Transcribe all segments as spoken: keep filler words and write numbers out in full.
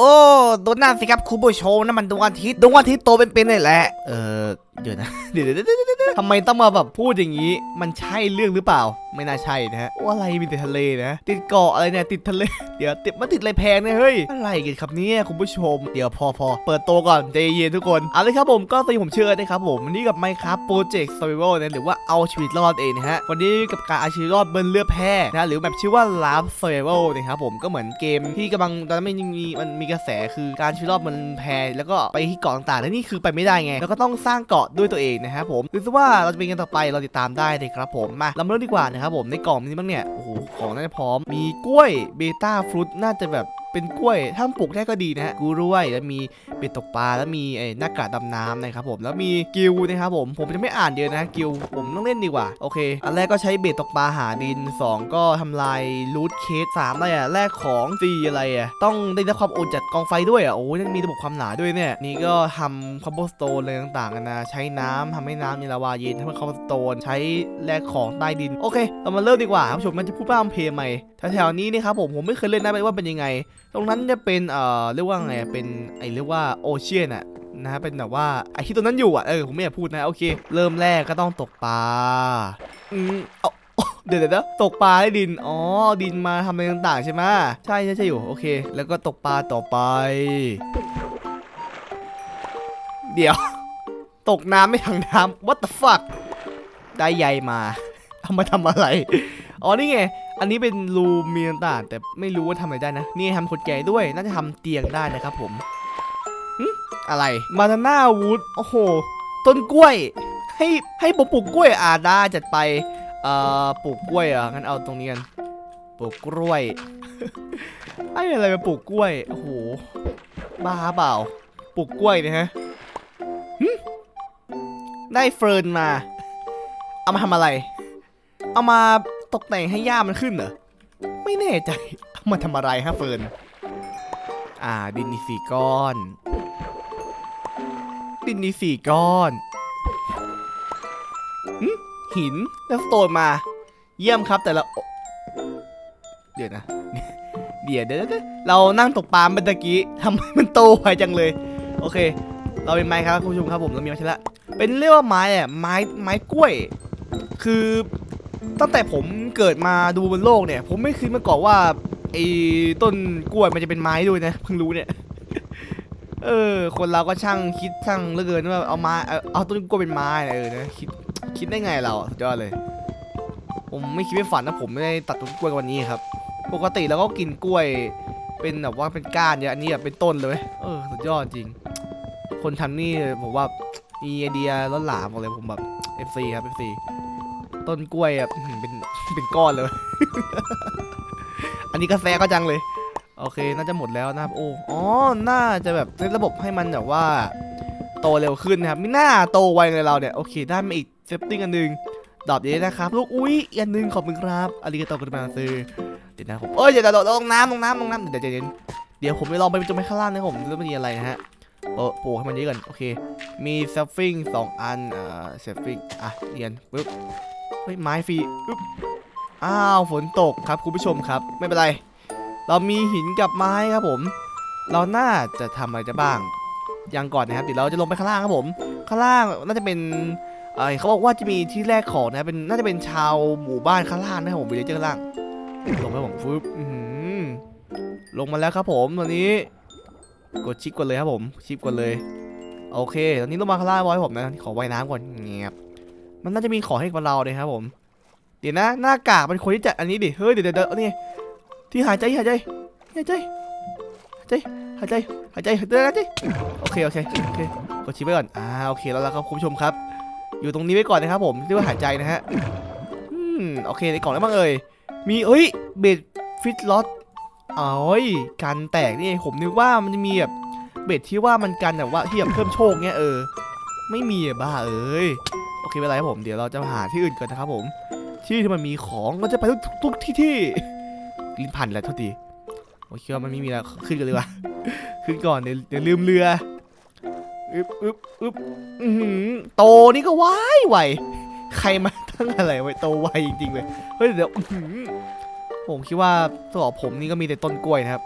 ดูหน้าสิครับคุณผู้ชมนั่นมันดวงอาทิตย์ดวงอาทิตย์โตเป็นๆเลยแหละเออเดี๋ยวนะเดี๋ยวเดี๋ยวทำไมต้องมาแบบพูดอย่างนี้มันใช่เรื่องหรือเปล่าไม่น่าใช่นะฮะว่าอะไรมีแต่ทะเลนะติดเกาะอะไรเนี่ยติดทะเลเดี๋ยวติดมาติดอะไรแพงเนี่ยเฮ้ยอะไรกันครับเนี่ยคุณผู้ชมเดี๋ยวพอพอเปิดโตก่อนใจเย็นทุกคนเอาเลยครับผมก็ตอนนี้ผมเชื่อนะครับผมวันนี้กับ Minecraft Project Survival นะหรือว่าเอาชีวิตรอดเองนะฮะวันนี้กับการเอาชีวิตรอดบนเรือแพนะหรือแบบชื่อว่า Raft Survival นะครับผมก็เหมือนเกมที่กำลังตอนนั้นไม่มีมันมีกระแสคือการชีวิตรอดบนแพแล้วก็ไปที่เกาะต่างๆและนี่คือไปไม่ได้ไงแล้วก็ต้องสร้างเกาะด้วยตัวเองนะครับผมหรือว่าเราจะเป็นกันต่อไปเราติดตามได้เลยครับผมมาเรามาเริ่มดีกว่านะครับผมในกล่องนี้บ้างเนี่ยโอ้โหของน่าจะพร้อมมีกล้วยเบต้าฟรุตน่าจะแบบเป็นกล้วยถ้าปลูกได้ก็ดีนะฮะกูด้วยแล้วมีเป็ดตกปลาแล้วมีไอ้หน้ากากดำน้ำนะครับผมแล้วมีกิลนะครับผมผมจะไม่อ่านเยอะนะกิลผมต้องเล่นดีกว่าโอเคอันแรกก็ใช้เบ็ดตกปลาหาดินสองก็ทำลายรูทเคสสามอะไรอ่ะแรกของสี่อะไรอ่ะต้องได้รับความอดจากกองไฟด้วยอ่ะโอ้ยมีระบบความหนาด้วยเนี่ยนี่ก็ทำคอมโบสโตนอะไรต่างๆกันนะใช้น้ำทำให้น้ำมีลาวาเย็นทำให้คอมโบสโตนใช้แลกของใต้ดินโอเคเรามาเริ่มดีกว่าผู้ชมมันจะพูดบ้างเพลย์ใหม่แถวๆนี้นี่ครับผมผมไม่เคยเล่นนะไม่ว่าเป็นยังไงตรงนั้นจะเป็นเอ่อเรียกว่าไงเป็นไอเรียกว่าโอเชียนอะนะฮะเป็นแบบว่าไอที่ตรงนั้นอยู่อะเออผมไม่อยากพูดนะโอเคเริ่มแรกก็ต้องตกปลาอืมเอาเดี๋ยวเดี๋ยวตกปลาให้ดินอ๋อดินมาทำอะไรต่างๆใช่ไหมใช่ใช่ใช่อยู่โอเคแล้วก็ตกปลาต่อไปเดี๋ยวตกน้ำไม่ถังน้ำ what the fuck ได้ใยมาเอามาทำอะไรอ๋อนี่ไงอันนี้เป็นรูมีต่างแต่ไม่รู้ว่าทำอะไรได้นะนี่ทำคนแก่ด้วยน่าจะทำเตียงได้นะครับผมอะไรมานาน่าวูดโอ้โหต้นกล้วยให้ให้ผมปลูกกล้วยอ่าได้จัดไปเอ่อปลูกกล้วยอ่ะงั้นเอาตรงนี้กันปลูกกล้วยไอ้อะไรมาปลูกกล้วยโอ้โหบ้าเปล่าปลูกกล้วยนะฮะได้เฟิร์นมาเอามาทำอะไรเอามาตกแต่งให้หญ้ามันขึ้นเหรอไม่แน่ใจเอามาทำอะไรฮะเฟิร์นอ่าดินนี่สี่ก้อนดินนี่สี่ก้อนหินแล้วสโตนมาเยี่ยมครับแต่ละเดี๋ยวนะเดี๋ยวเดี๋ยวเรานั่งตกปลาเมื่อกี้ทำให้มันโตไปจังเลยโอเคเราเป็นไม้ครับคุณผู้ชมครับผมเรามีมาใช่ละเป็นเรียกว่าไม้อะไม้ไม้กล้วยคือตั้งแต่ผมเกิดมาดูบนโลกเนี่ยผมไม่คิดมาก่อนว่าไอ้ต้นกล้วยมันจะเป็นไม้ด้วยนะเพิ่งรู้เนี่ยเออคนเราก็ช่างคิดช่างเหลือเกินว่าเอาไม้เอาต้นกล้วยเป็นไม้เออนะคิดคิดได้ไงเราสุดยอดเลยผมไม่คิดไม่ฝันนะผมไม่ได้ตัดต้นกล้วยวันนี้ครับปกติเราก็กินกล้วยเป็นแบบว่าเป็นก้านเนี่ยอันนี้แบบเป็นต้นเลยเออสุดยอดจริงคนทำนี่ผมว่ามีไอเดียล้นหลามหมดเลยผมแบบ เอฟ ซี ครับ เอฟ ซี ต้นกล้วยอ่ะเป็นเป็นก้อนเลย อันนี้ก็แซ่ก็จังเลยโอเคน่าจะหมดแล้วนะครับโอ้อ๋อน่าจะแบบในระบบให้มันแบบว่าโตเร็วขึ้นนะครับไม่น่าโตไวเลยเราเนี่ยโอเคได้มาอีกเซฟติ้งอันนึงดอกนี้นะครับลูกอุ้ยอันนึงขอบคุณครับอาริกาโตกุมาซื้อเดี๋ยวนะผมเอ้ยเดี๋ยวลงน้ำลงน้ำลงน้ำเดี๋ยวเดี๋ยวเดี๋ยวผมไปลองไปจมไปข้างล่างนะผมเรื่องมันมีอะไรนะฮะโอ้โหให้มันเยอะกันโอเคมีเซฟฟิ้งสองอันเอ่อเซฟฟิ้งอ่ะเรียนปึ๊บเฮ้ยไม้ฟรีปึ๊บอ้าวฝนตกครับคุณผู้ชมครับไม่เป็นไรเรามีหินกับไม้ครับผมเราน่าจะทำอะไรจะบ้างยังก่อนนะครับเดี๋ยวเราจะลงไปข้างล่างครับผมข้างล่างน่าจะเป็นเออเขาบอกว่าจะมีที่แรกของนะเป็นน่าจะเป็นชาวหมู่บ้านข้างล่างนะครับผมไปเจอข้างล่างลงไปผมฟึบลงมาแล้วครับผมตอนนี้กดชิปก่อนเลยครับผมชิปก่อนเลยโอเคตอนนี้ลงมาข้างล่างบอยผมนะขอว่ายน้ำก่อนเงียบมันน่าจะมีของให้กับเราเลยครับผมเดี๋ยวนะหน้ากากเป็นคนที่จัดอันนี้ดิเฮ้ยเดี๋ยวเดี๋ยวนี่ที่หายใจหายใจหายใจหายใจหายใจหายใจหายใจหายใจโอเคโอเคโอเคกดชิปไว้ก่อนอ่าโอเคแล้วแล้วครับคุณผู้ชมครับอยู่ตรงนี้ไว้ก่อนนะครับผมเรียกว่าหายใจนะฮะอืมโอเคในกล่องได้บ้างเอ่ยมีเอ้ยเบดฟิตล็อตอ๋อยกันแตกนี่ผมนึกว่ามันจะมีแบบเบ็ดที่ว่ามันกันแบบว่าที่แบบเพิ่มโชคเงี้ยเออไม่มีอะบ้าเอ้ยโอเคไม่เป็นไรครับผมเดี๋ยวเราจะหาที่อื่นก่อนนะครับผมที่ที่มันมีของเราจะไปทุกทุกที่ที่ลิ้นพันแล้วทุกทีโอเคว่ามันไม่มีแล้วขึ้นกันเลยว่ะขึ้นก่อนเดี๋ยวเดี๋ยวลืมเรืออึ๊บอึ๊บอึ๊บอือโตนี่ก็ว้ายไหวใครมาตั้งอะไรไว้โตไวจริงๆเลยเฮ้ยเดี๋ยวผมคิดว่าตัวผมนี่ก็มีแต่ต้นกล้วยนะครับ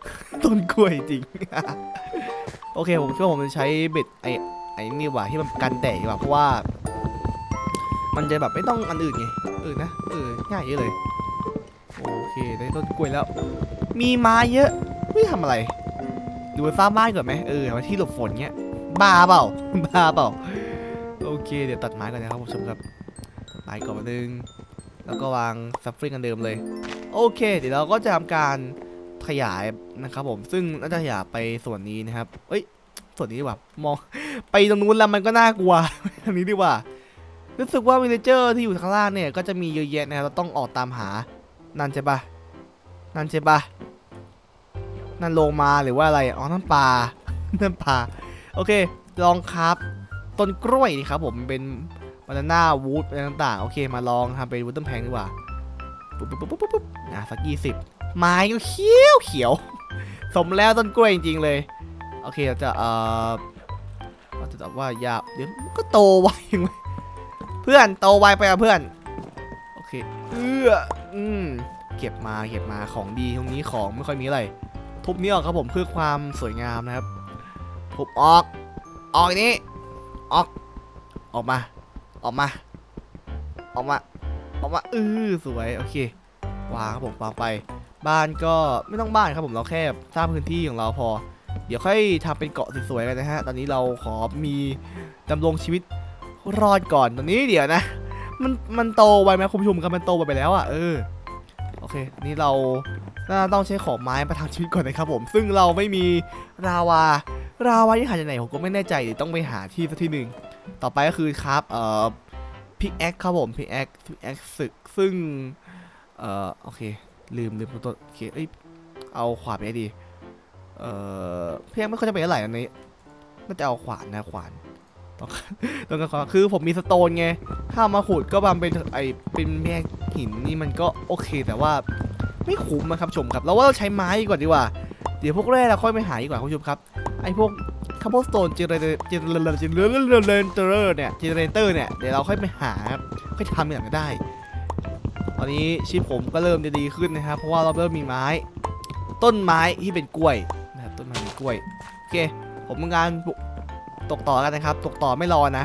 ต้นกล้วยจริง โอเคผมคิดว่าผมจะใช้เบ็ดไอ้ไอ้นี่ว่าที่มันกันแดดดีกว่าเพราะว่ามันจะแบบไม่ต้องอันอื่นไงเออนะเออง่ายเยอะเลยโอเคได้ต้นกล้วยแล้วมีไม้เยอะไม่ทำอะไรดูสร้างบ้านก่อนไหมเออมาที่หลบฝนเงี้ยบ้าเปล่าบ้าเปล่าโอเคเดี๋ยวตัดไม้ก่อนนะครับผมชมครับตัดไม้ก่อนมานึงแล้วก็วางซัฟฟิ้งกันเดิมเลยโอเคเดี๋ยวเราก็จะทำการขยายนะครับผมซึ่งน่าจะขยายไปส่วนนี้นะครับเอ้ยส่วนนี้ดีกว่ามองไปตรงนู้นแล้วมันก็น่ากลัวทางนี้ดีกว่ารู้สึกว่าวิลเลเจอร์ที่อยู่ข้างล่างเนี่ยก็จะมีเยอะแยะนะครับเราต้องออกตามหานั่นใช่ปะนั่นใช่ปะนั่นโลมาหรือว่าอะไรอ๋อนั่นปลานั่นปลาโอเคลองครับต้นกล้วยนี่ครับผมเป็นบานาน่าวูดอะไรต่างๆโอเคมาลองทำเป็นวูดต้นแพงดีกว่าปุ๊บปุ๊บปุ๊บปุ๊บปุ๊บอ่ะสักยี่สิบไม้ก็เขียวเขียวสมแล้วต้นกล้วยจริงๆเลยโอเคเราจะเอ่อเราจะบอกว่ายาเดี๋ยวก็โตไวยังไงเพื่อนโตไวไปอ่ะเพื่อนโอเคเอออืมเก็บมาเก็บมาของดีตรงนี้ของไม่ค่อยมีอะไรทุบนี้ออกครับผมเพื่อความสวยงามนะครับทุบออกออกนี้ออกออกมาออกมาออกมาออกมาเออสวยโอเควางครับผมวางไปบ้านก็ไม่ต้องบ้านครับผมเราแค่สร้างพื้นที่ของเราพอเดี๋ยวค่อยทำเป็นเกาะสวยๆกันนะฮะตอนนี้เราขอมีดำรงชีวิตรอดก่อนตอนนี้เดี๋ยวนะมันมันโตไวไหมคุณผู้ชมครับมันโตไปแล้วอ่ะเออโอเคนี่เราน่าต้องใช้ของไม้ประทังชีวิตก่อนนะครับผมซึ่งเราไม่มีราวาราวาที่หาจากไหนผมก็ไม่แน่ใจเดี๋ยวต้องไปหาที่สักที่หนึ่งต่อไปก็คือครับเอ่อพิกแอคครับผมพิกแอคพิกแอคสึกซึ่งเอ่อโอเคลืมลืมตัวโอเคเอ้ยเอาขวานไปดีเอ่อพิกแอคไม่ค่อยจะเป็นอะไรอันนี้น่าจะเอาขวานนะขวานต้องต้องการขวานคือผมมีสโตนไงถ้ามาขุดก็บำเป็นไอเป็นแม่หินนี่มันก็โอเคแต่ว่าไม่คุ้มนะครับชมครับเราว่าเราใช้ไม้ดีกว่าดีกว่าเดี๋ยวพวกแร่เราค่อยไปหาดีกว่าคุณผู้ชมครับไอพวกคาร์บอนสโตนเจเนเรเตอร์เจเนเรเตอร์เจเนเรเตอร์เนี่ยเจเนเรเตอร์เนี่ยเดี๋ยวเราค่อยไปหาค่อยทำอย่างก็ได้ตอนนี้ชีพผมก็เริ่มจะดีขึ้นนะครับเพราะว่าเราเริ่มมีไม้ต้นไม้ที่เป็นกล้วยนะครับต้นไม้เป็นกล้วยโอเคผมทำงานตกต่อกันนะครับตกต่อไม่รอนะ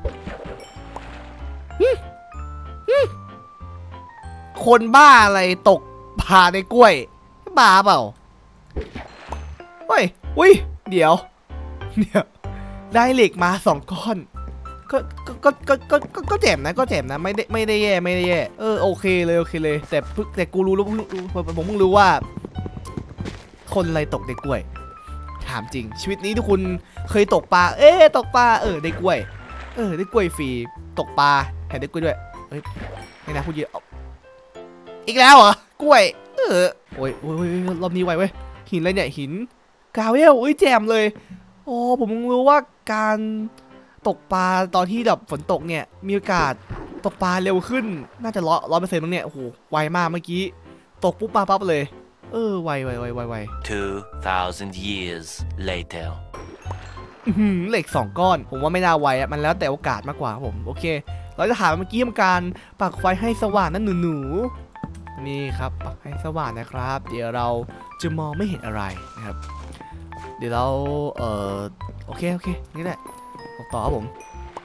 คนบ้าอะไรตกปลาในกล้วยบ้าเปล่าเฮ้ยอุ้ยเดี๋ยวเดี๋ยวได้เหล็กมาสองก้อนก็ก็ก็ก็ก็ก็แจ่มนะก็แจ่มนะไม่ได้ไม่ได้แย่ไม่ได้แย่เออโอเคเลยโอเคเลยแต่แต่กูรู้แล้วผมเพิ่งรู้ว่าคนอะไรตกในกล้วยถามจริงชีวิตนี้ทุกคนเคยตกปลาเอ๊ะตกปลาเออได้กล้วยเออได้กล้วยฟรีตกปลาแถมได้กล้วยด้วยเฮ้ยไม่น่าพูดเยอะอีกแล้วเหรอกล้วยเออโอ้ยโอ้ยรอบนี้ไวเว้ยหินอะไรเนี่ยหินกาเวลอุ้ยแจ่มเลยโอ้ผมรู้ว่าการตกปลาตอนที่แบบฝนตกเนี่ยมีโอกาสตกปลาเร็วขึ้นน่าจะร้อยร้อยเปอร์เซ็นต์มั้งเนี่ยโอ้โหไวมากเมื่อกี้ตกปุ๊บมาปั๊บเลยเออไวไวไวไวไว two thousand years later เหล็กสองก้อนผมว่าไม่น่าไวอ่ะมันแล้วแต่โอกาสมากกว่าครับผมโอเคเราจะถามเมื่อกี้ทำการปักไฟให้สว่างนั่นหนูๆนี่ครับปักให้สว่างนะครับเดี๋ยวเราจะมองไม่เห็นอะไรนะครับเดี๋ยวเราเอ่อโอเคโอเคนี่แหละต่อครับผม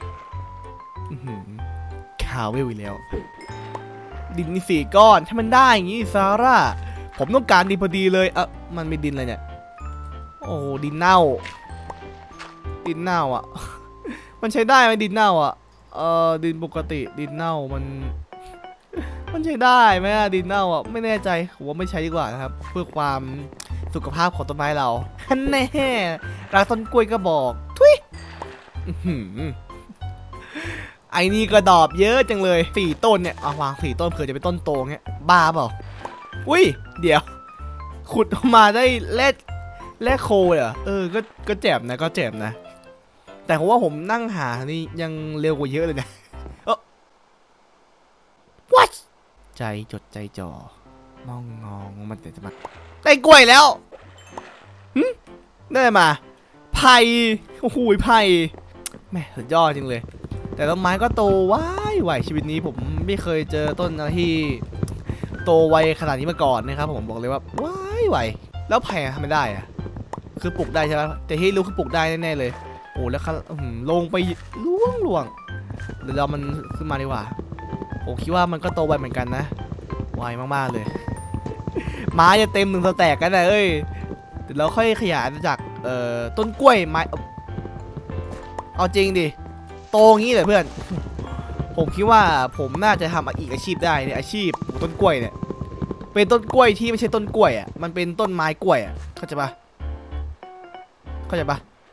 ข่าวเวลอีกแล้วดินนี่สี่ก้อนถ้ามันได้อย่างนี้ซาร่าผมต้องการดินพอดีเลยเออมันมีดินอะไรเนี่ยโอ้ดินเน่าดินเน่าอ่ะมันใช้ได้ไหมดินเน่าอ่ะเออดินปกติดินเน่ามันมันใช้ได้ไหมอะดินเน่าอ่ะไม่แน่ใจผมว่าไม่ใช้ดีกว่านะครับเพื่อความสุขภาพของต้นไม้เราแน่รักต้นกล้วยก็บอกทุยไอ้นี่กระดอบเยอะจังเลยสี่ต้นเนี่ยเอาวางสี่ต้นเผื่อจะเป็นต้นโตเงี้ยบ้าเปล่าอุ้ยเดี๋ยวขุดออกมาได้แร่แร่โคเหรอเออก็ก็แจ่มนะก็แจ่มนะแต่ผมว่าผมนั่งหานี่ยังเร็วกว่าเยอะเลยนะเออ what ใจจดใจจ่อมองงองมันแต่จะมาได้กล้วยแล้วหึได้มาไผ่โอ้โหไผ่แม่สุดยอดจริงเลยแต่ต้นไม้ก็โตไวไวชีวิตนี้ผมไม่เคยเจอต้นอะไรที่โตไวขนาดนี้มาก่อนนะครับผมบอกเลยว่าไวไวแล้วไผ่ทำไม่ได้อะคือปลูกได้ใช่ไหมแต่ที่รู้คือปลูกได้แน่ๆเลยโอ้แล้วลงไปล่วงล่วงเดี๋ยวเรามันขึ้นมาดีกว่าผมคิดว่ามันก็โตไวเหมือนกันนะไวมากๆเลยไม้จะเต็มหนึ่งสแต็กกันนะเอ้ยเดี๋ยวเราค่อยขยายจากเอ่อต้นกล้วยไม้เอาจริงดิโตงี้เลยเพื่อนผมคิดว่าผมน่าจะทำอีกอาชีพได้เนี่ยอาชีพปลูกต้นกล้วยเนี่ยเป็นต้นกล้วยที่ไม่ใช่ต้นกล้วยอ่ะมันเป็นต้นไม้กล้วยอ่ะเข้าใจปะเข้าใจปะ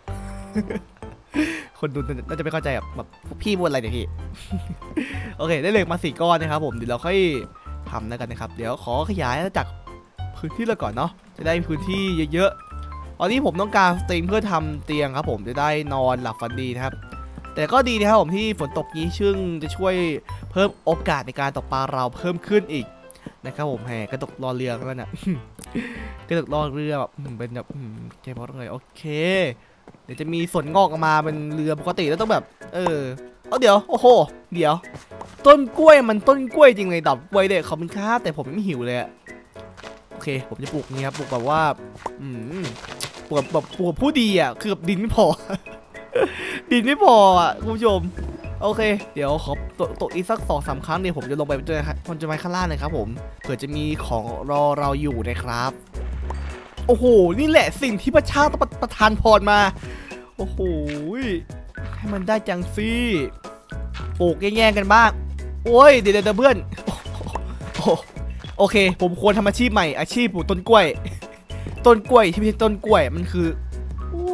คนดูน่าจะไม่เข้าใจแบบพี่พูดอะไรเนี่ยพี่ โอเคได้เหล็กมาสี่ก้อนนะครับผมเดี๋ยวเราค่อยทำแล้วกันนะครับเดี๋ยวขอขยายจากพื้นที่เราก่อนเนาะจะได้พื้นที่เยอะๆตอนนี้ผมต้องการสตริงเพื่อทำเตียงครับผมจะได้นอนหลับฝันดีนะครับแต่ก็ดีนะครับผมที่ฝนตกนี้ซึ่งจะช่วยเพิ่มโอกาสในการตกปลาเราเพิ่มขึ้นอีกนะครับผมแห่กระตกรอเรือกันนะ กระตกรอเรือแบบเป็นแบบเจ๊พอดเลยโอเคเดี๋ยวจะมีส่วนงอกออกมาเป็นเรือปกติแล้วต้องแบบเออเอาเดี๋ยวโอ้โหเดี๋ยวต้นกล้วยมันต้นกล้วยจริงเลยดอกกล้วยเด็กขอบคุณครับแต่ผมไม่หิวเลยอะโอเคผมจะปลูกนี่ครับปลูกแบบว่าอืมปลูกแบบปลูกผู้ดีอ่ะคือแบบดินไม่พอ ดินไม่พออ่ะคุณผู้ชมโอเคเดี๋ยวขอตกตกอีกสักสองสามครั้งเนี่ยผมจะลงไปเจอคนจะไปข้างล่างเลยครับผมเผื่อจะมีของรอเราอยู่นะครับโอ้โหนี่แหละสิ่งที่พระเจ้าต้องประทานพรมาโอ้โหให้มันได้จังสิปลูกแย่งๆกันบ้างโอ้ยเดี๋ยวเดี๋ยวเพื่อนโอเคผมควรทำอาชีพใหม่อาชีพปลูกต้นกล้วยต้นกล้วยที่ไม่ใช่ต้นกล้วยมันคือโอ้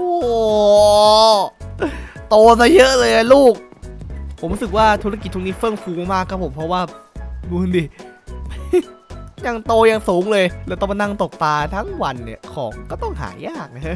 โตซะเยอะเลยลูกผมรู้สึกว่าธุรกิจตรงนี้เฟื่องฟูมากครับผมเพราะว่าดูดิ ยังโตยังสูงเลยแล้วต้องมานั่งตกปลาทั้งวันเนี่ยของก็ต้องหายากนะฮะ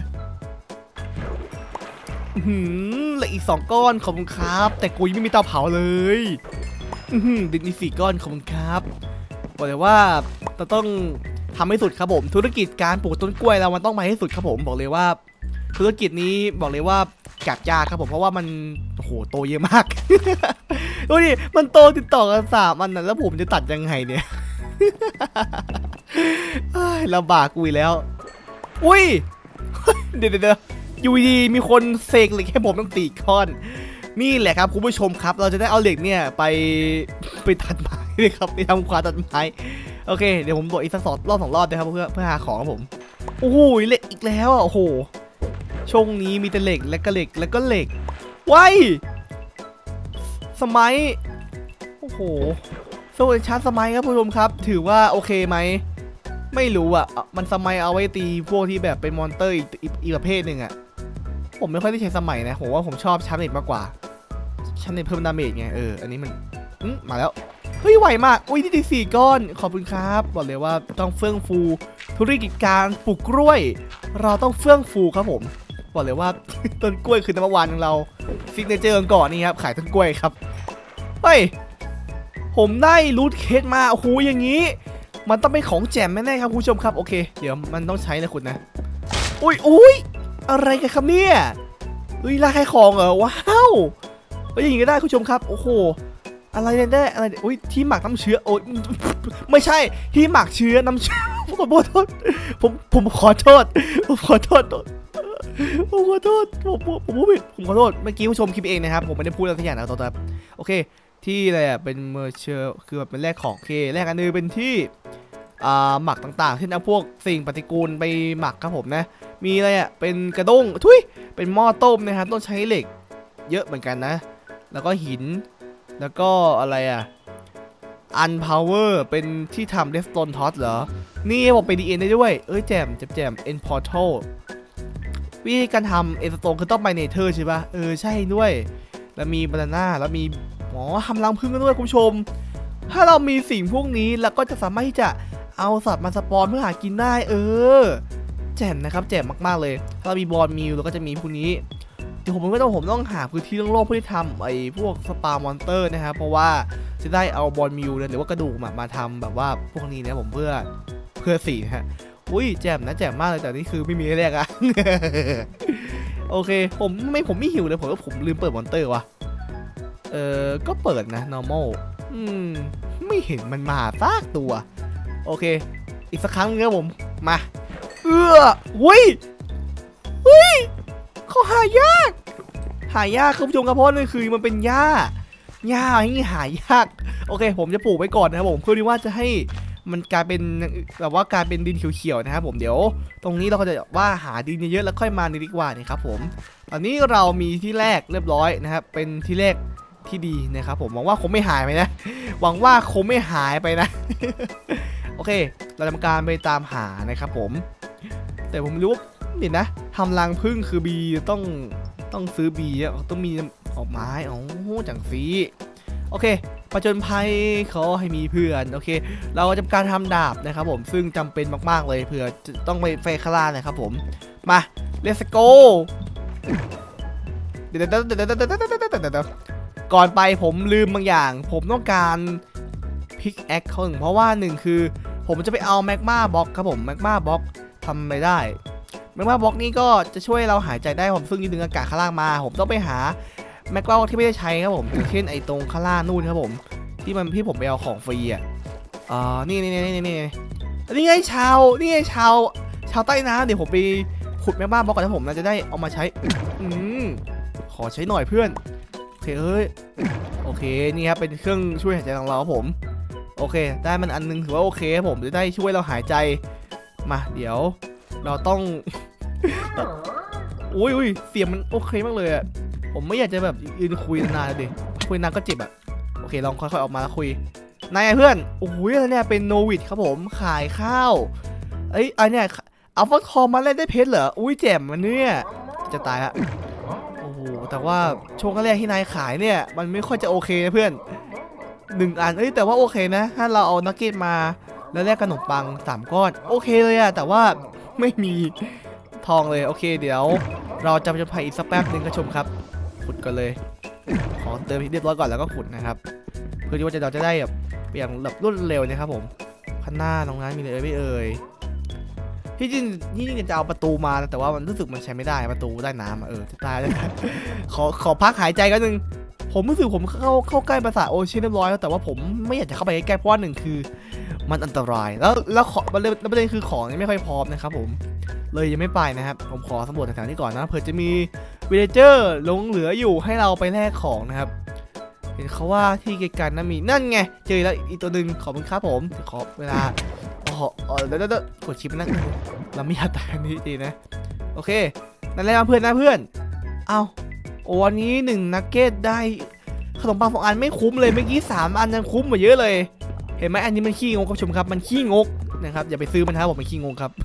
หืมเหลืออีกสองก้อนขอบคุณครับแต่กูยังไม่มีเตาเผาเลยดินอีกสี่ก้อนขอบคุณครับบอกเลยว่าเราต้องทำให้สุดครับผมธุรกิจการปลูกต้นกล้วยเรามันต้องไปให้สุดครับผมบอกเลยว่าธุรกิจนี้บอกเลยว่ากัดยากครับผมเพราะว่ามันโอ้โหโตเยอะมาก ดูดิมันโตติดต่อกันสามอันนะแล้วผมจะตัดยังไงเนี่ย ลำบากกูอีกแล้วอุ้ย เดี๋ยวเดี๋ยวอยู่ดีมีคนเสกเหล็กให้ผมตั้งสี่ก้อนนี่แหละครับคุณผู้ชมครับเราจะได้เอาเหล็กเนี่ยไปไปตัดไม้เลยครับไปทำความตัดไม้โอเคเดี๋ยวผมบอกอีกสักสองรอบสองรอบนะครับเพื่อเพื่อหาของครับผมโอ้โหเหล็กอีกแล้วอ่ะโอ้โหช่วงนี้มีแต่เหล็กและก็เหล็กแล้วก็เหล็กว้ายสมัยโอ้โหโซนชาร์จสมัยครับผู้ชมครับถือว่าโอเคไหมไม่รู้อ่ะมันสมัยเอาไว้ตีพวกที่แบบเป็นมอนเตอร์อีกอีกประเภทหนึ่งอ่ะผมไม่ค่อยได้ใช้สมัยนะผมว่าผมชอบชาร์จเน็ตมากกว่าชาร์จเน็ตเพิ่มดาเมจไงเอออันนี้มันมาแล้วเฮ้ยไวมากอุ้ยนี่ดีสี่ก้อนขอบคุณครับบอกเลยว่าต้องเฟื่องฟูธุรกิจการปลูกกล้วยเราต้องเฟื่องฟูครับผมบอกเลยว่าต้นกล้วยคือน้ำมันของเราซิกเนเจอร์ก่อนนี่ครับขายต้นกล้วยครับเฮ้ยผมได้รูทเคสมาโอ้โหอย่างนี้มันต้องเป็นของแจมแน่ๆครับคุณผู้ชมครับโอเคเดี๋ยวมันต้องใช้นะคุณนะอุ้ยอุ้ยอะไรกันครับเนี่ยเฮ้ยราคาของเหรอว้าวเฮ้ยอย่างนี้ก็ได้คุณผู้ชมครับโอ้โหอะไรเนี่ยได้อะไรอุ้ยที่หมักน้ำเชื้อโอ้ยไม่ใช่ที่หมักเชื้อน้ำเชื้อผมขอโทษผมผมขอโทษผมขอโทษผมขอโทษผมผมพูดผิดผมขอโทษเมื่อกี้ผู้ชมคลิปเองนะครับผมไม่ได้พูดอะไรสักอย่างนะตอนนั้นโอเคที่อะไรอ่ะเป็นเมอร์เชอร์คือแบบเป็นแรกของเคแรกอันนึงเป็นที่อ่าหมักต่างๆเช่นเอาพวกสิ่งปฏิกูลไปหมักครับผมนะมีอะไรอ่ะเป็นกระด้งทุยเป็นหม้อต้มนะครับต้องใช้เหล็กเยอะเหมือนกันนะแล้วก็หินแล้วก็อะไรอ่ะอันพาวเวอร์เป็นที่ทำเดสโตนท็อตเหรอนี่บอกไปดีเอ็นได้ด้วยเอ้ยแจมแจมแจมเอ็นพอร์ทัลวิธีการทำเอ็นสโตนคือต้องไปเนเธอร์ใช่ป่ะเออใช่ด้วยแล้วมีบานาน่าแล้วมีอ๋อทำรังผึ้งกันด้วยคุณผู้ชมถ้าเรามีสิ่งพวกนี้แล้วก็จะสามารถที่จะเอาสัตว์มาสปอนเพื่อหากินได้เออแจ่มนะครับแจ่มมากๆเลยถ้าเรามีบอลมิลแล้วก็จะมีพวกนี้เดี๋ยวผมก็ต้องผมต้องหาพื้นที่โล่งๆเพื่อที่ทำไอ้พวกสปามอนเตอร์นะครับเพราะว่าจะได้เอาบอลมิลหรือว่ากระดูกมามาทำแบบว่าพวกนี้นะผมเพื่อเพื่อสีนะฮะอุ้ยแจ่มนะแจ่มมากเลยแต่นี่คือไม่มีให้แรกอะ โอเคผมไม่ผมไม่หิวเลยผมว่าผมลืมเปิดมอนเตอร์วะเออก็เปิดนะ normal อืมไม่เห็นมันมาซากตัวโอเคอีกสักครั้งนึงครับผมมาเออหุ้ยหุ้ยเขาหายากหายากคุณผู้ชมครับเพราะนั่นคือมันเป็นหญ้าหญ้าที่หายากโอเคผมจะปลูกไว้ก่อนนะครับผมเพื่อที่ว่าจะให้มันกลายเป็นแบบว่ากลายเป็นดินเขียวๆนะครับผมเดี๋ยวตรงนี้เราก็จะว่าหาดินเยอะๆแล้วค่อยมานี่ดีกว่านี่ครับผมตอนนี้เรามีที่แรกเรียบร้อยนะครับเป็นที่แรกที่ดีนะครับผมหวังว่าคงไม่หายไปนะหวังว่าคงไม่หายไปนะโอเคเราทำการไปตามหานะครับผมแต่ผมรู้ว่าเดี๋ยวนะทำรังผึ้งคือบีต้องต้องซื้อบีต้องมีออกไม้อ๋อจังฟีโอเคผจญภัยเขาให้มีเพื่อนโอเคเราจะทำการทำดาบนะครับผมซึ่งจำเป็นมากๆเลยเผื่อจะต้องไปไฟคลานะครับผมมา let's go เดี๋ยวเดี๋ยวเดี๋ยวเดี๋ยวเดี๋ยวก่อนไปผมลืมบางอย่างผมต้องการพิกแอคเขาหนึ่งเพราะว่าหนึ่งคือผมจะไปเอาแมกมาบล็อกครับผมแมกมาบล็อกทำไม่ได้แมกมาบล็อกนี้ก็จะช่วยเราหายใจได้ผมซึ่งดึงอากาศข้างล่างมาผมต้องไปหาแม็กว่าที่ไม่ได้ใช้ครับผมอย่างเช่นไอ้ตรงข้างล่างนู่นครับผมที่มันพี่ผมไปเอาของฟรีอ่ะอ่านี่นี่นี่นี่นี่นี่ไงชาวนี่ไงชาวชาวใต้น้ำเดี๋ยวผมไปขุดแม็กบ้าบล็อกก่อนนะผมน่าจะได้เอามาใช้อืมขอใช้หน่อยเพื่อนโอเคเอ้ยโอเคนี่ครับเป็นเครื่องช่วยหายใจของเราครับผมโอเคได้มันอันนึงถือว่าโอเคครับผมจะได้ช่วยเราหายใจมาเดี๋ยวเราต้องอุ้ยอุ้ยเสียงมันโอเคมากเลยอ่ะผมไม่อยากจะแบบยืนคุยนานเลยดิคุยนานก็เจ็บอ่ะโอเคลองค่อยๆออกมาแล้วคุยนายเพื่อนโอ้ยอะไรเนี่ยเป็นโนวิดครับผมขายข้าวเอ้ยอันเนี้ยเอาฟักทองมาเล่นได้เพชรเหรออุ้ยแจ่มมันเนี่ยจะตายฮะโอ้โหแต่ว่าช่วงแรกที่นายขายเนี่ยมันไม่ค่อยจะโอเคนะเพื่อนหนึ่งอันเอ้ยแต่ว่าโอเคนะถ้าเราเอานักเก็ตมาแล้วแลกขนมปังสามก้อนโอเคเลยอะแต่ว่าไม่มีทองเลยโอเคเดี๋ยวเราจะไปอีกสักแป๊บนึงก็ชมครับขุดกันเลยขอเติมเรียบร้อยก่อนแล้วก็ขุดนะครับเพื่อที่ว่าจะเราจะได้แบบอย่างแบบรวดเร็วนะครับผมข้างหน้าตรงนั้นมีเลยไม่เอ่ยที่จริงที่จริงจะเอาประตูมาแต่ว่ามันรู้สึกมันใช้ไม่ได้ประตูใต้น้ำเออจะตายแล้วขอขอพักหายใจกันนึงผมรู้สึกผมเข้าเข้าใกล้ปราสาทโอเชียนเรียบร้อยแล้วแต่ว่าผมไม่อยากจะเข้าไปใกล้เพราะว่าหนึ่งคือมันอันตรายแล้วแล้วขอประเด็นประเด็นคือของยังไม่ค่อยพร้อมนะครับผมเลยยังไม่ไปนะครับผมขอสำรวจแถวๆนี้ก่อนนะเผื่อจะมีวิลเลเจอร์หลงเหลืออยู่ให้เราไปแลกของนะครับเห็นเขาว่าที่ไกลๆนั้นมีนั่นไงเจอแล้วอีกตัวหนึ่งขอบคุณครับผมขอเวลาอ๋อเดี๋ยวเดี๋ยวกดชิปนั่นเราไม่อยากตายนี้จริงนะโอเคนั่นแหละเพื่อนนะเพื่อนเอาโอ้วันนี้หนึ่งนักเก็ตได้ขนมปังสองอันไม่คุ้มเลยเมื่อกี้สามอันยังคุ้มกว่าเยอะเลยเห็นไหมอันนี้มันขี้งกครับชมครับมันขี้งกนะครับอย่าไปซื้อมันครับผมมันขี้งกครับ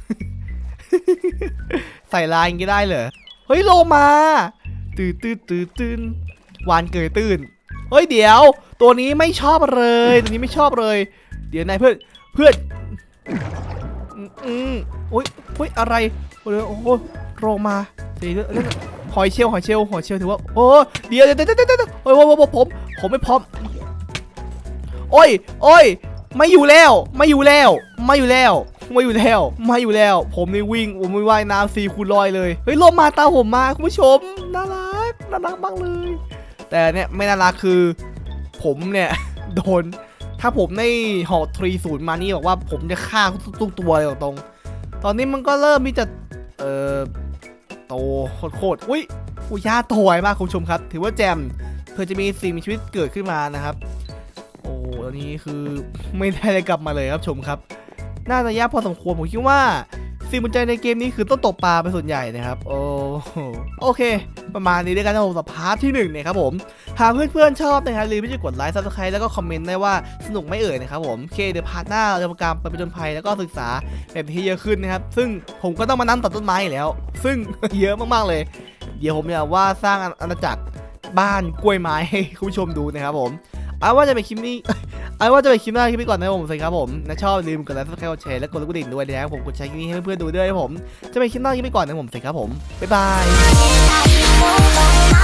ใส่ลายอย่างนี้ได้เหรอเฮ้ยโลมาตื่นตื่นตื่นตื่นวานเกยตื่นเฮ้ยเดี๋ยวตัวนี้ไม่ชอบเลยตัวนี้ไม่ชอบเลยเดี๋ยวนายเพื่อนเพื่อนอืมโอ้ยโอ้ยอะไรโอ้ยโอ้โหโลมาสีเรื่องหอยเชลล์หอยเชลล์หอยเชลล์ถือว่าโอ้เดี๋ยวเดี๋ยวเดี๋ยวเดี๋ยวโอ้ยผมผมผมไม่พร้อมโอ้ยโอ้ยไม่อยู่แล้วไม่อยู่แล้วไม่อยู่แล้วไม่อยู่แล้วไม่อยู่แล้วผมนี่วิ่งผมไม่ว่ายน้ำสี่คูณร้อยเลยเฮ้ยลมมาตาผมมาคุณผู้ชมน่ารักน่ารักมากเลยแต่เนี่ยไม่น่ารักคือผมเนี่ยโดนถ้าผมได้หอกทรีศูนย์มานี่บอกว่าผมจะฆ่าทุกตัวเลยตรงตอนนี้มันก็เริ่มมีจะเอ่อโตโคตรอุ้ยอุยาโตไวมากคุณผู้ชมครับถือว่าแจมเธอจะมีสิ่งมีชีวิตเกิดขึ้นมานะครับโอ้ตอนนี้คือไม่ได้อะไรกลับมาเลยครับชมครับน่าจะยากพอสมควรผมคิดว่าสิ่งสนใจในเกมนี้คือต้องตกปลาเป็นส่วนใหญ่นะครับโอ้โอเคประมาณนี้ด้วยกันนะผมสำหรับพาร์ทที่หนึ่งเนี่ยครับผมหากเพื่อนๆชอบนะครับอย่าลืมที่จะกดไลค์ซับสไครต์แล้วก็คอมเมนต์ได้ว่าสนุกไม่เอ่ยนะครับผมโอเคเดี๋ยวพาร์ทหน้าเราจะทำการไปผจญภัยแล้วก็ศึกษาแบบที่เยอะขึ้นนะครับซึ่งผมก็ต้องมานั่งตัดต้นไม้แล้วซึ่ง เยอะมากๆเลยเดี๋ยวผมจะว่าสร้างอาณาจักรบ้านกล้วยไม้ให้คุณผู้ชมดูนะครับผมเอาว่าจะไปคลิปนี้เอาว่าจะไปคลิปหน้าคลิปนี้ก่อนนะผมสวัสดีครับผมนะชอบลืมกดไลค์ซับสไครต์กดแชร์และกดลูกกระดิ่งด้วยนะครับผมกดแชร์คลิปนี้ให้เพื่อนๆดูด้วยครับผมจะไปคลิปหน้าคลิปนี้ก่อนนะผมสวัสดีครับผมบ๊ายบาย